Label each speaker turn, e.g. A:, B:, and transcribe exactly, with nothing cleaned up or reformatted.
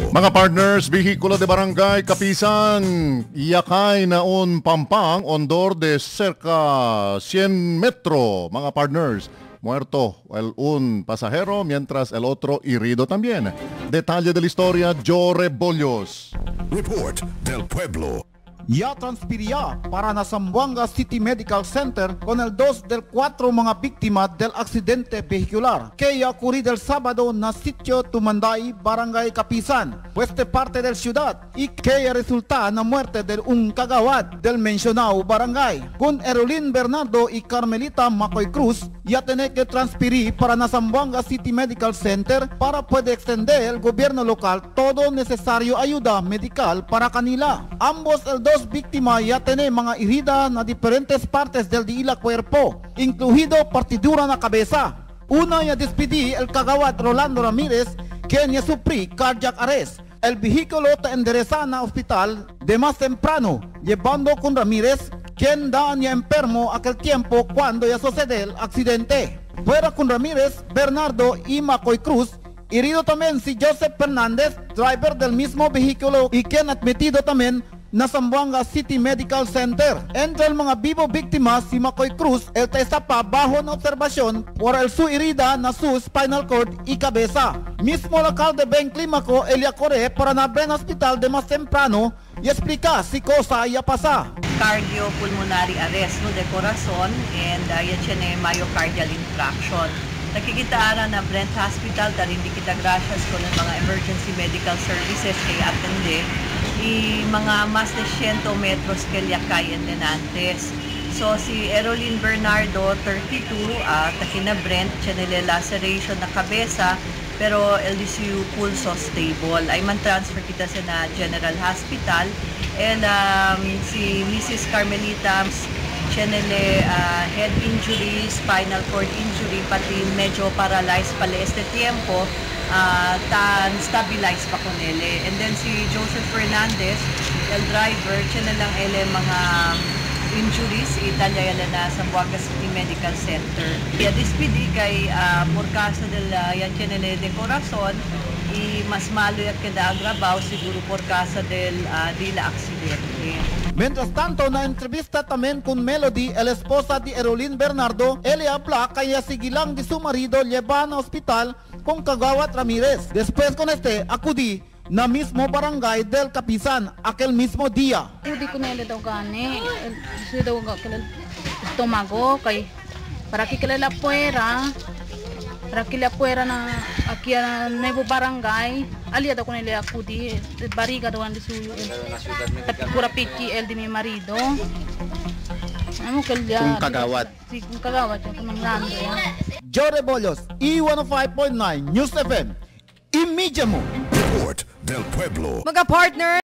A: Pueblo.
B: Mga partners, Vehikulo de Barangay Kapisan, Yakay Naon Pampang, Ondor de cerca cien metro. Mga partners, muerto el un pasajero mientras el otro herido también. Detalle de la historia, Jore Bollos.
A: Report del Pueblo.
C: Ya transfiriya para na Zamboanga City Medical Center con el dos del cuatro mga biktima del aksidente vehicular que ocurrido el sábado na sitio Tumanday, Barangay Kapisan, oeste parte del ciudad, y que resulta na muerte del un kagawad del mencionado barangay. Con Erolin Bernardo y Carmelita Macoy Cruz, ya tiene que transferir para na Zamboanga City Medical Center para poder extender el gobierno local todo necesario ayuda medical para kanila. Ambos el dos víctimas ya tienen mga herida na diferentes partes del de la cuerpo, incluido partidura na cabeza. Una ya despedí el kagawad Rolando Ramirez, quien ya sufrí cardiac arrest. El vehículo te endereza na hospital de más temprano, llevando con Ramírez, quien dan ya enfermo aquel tiempo cuando ya sucede el accidente. Fuera con Ramírez, Bernardo y Macoy Cruz. Herido también si Joseph Fernández, driver del mismo vehículo y quien admitido también na Zamboanga City Medical Center. Entre el mga vivo víctimas si Macoy Cruz, el está pa bajo na observasyon por el su herida na su spinal cord y cabeza. Mismo local de Ben Climaco, Elia Core para na Ben Hospital de más temprano y explica si cosa ya pasa.
D: Cardiopulmonary arrest no de corazon and uh, yan siya na myocardial infarction. Nakikitaan na Brent Hospital dahil hindi kita gracias ko ng mga emergency medical services kay atende i mga mas de one hundred metros que Yakay and Tenantes. So si Erolin Bernardo, thirty-two, uh, takina Brent, siya nila laceration na kabeza, pero L D C U pulso stable. Ay man transfer kita sa na General Hospital. And um, si Missus Carmelita, siya nila uh, head injury, spinal cord injury, pati medyo paralyzed pala este tiempo. Uh, tan stabilize pa ko nila. And then si Joseph Fernandez, el driver, siya na lang ele mga injuries, Italia yala na sa Zamboanga City Medical Center. Ya dispidi kay uh, por caso del uh, yan siya nila de corazon, y mas malo yak kada agrabaw siguro por caso del uh, de la accidente.
C: Mientras tanto, na entrevista también con Melody, el esposa de Erolin Bernardo, ella habla kaya sigilang de su marido llevan a hospital con Kagawad Ramirez. Después con este, acudí na mismo barangay del Kapisan, aquel mismo día.
E: Acudí con él daw gani, siya daw kaya estomago, kay para que la puera, para que la puera na aquí a nuevo barangay, aliado con él acudí, bariga daw andi suyo, tapikura piti el de mi marido. Ano kaya?
F: Kung kagawad.
E: Si kung kagawad yung kumanglan ya.
C: Jore Bollos, E one oh five point nine News F M. Imidya mo.
A: Report del Pueblo.
G: Mga partner,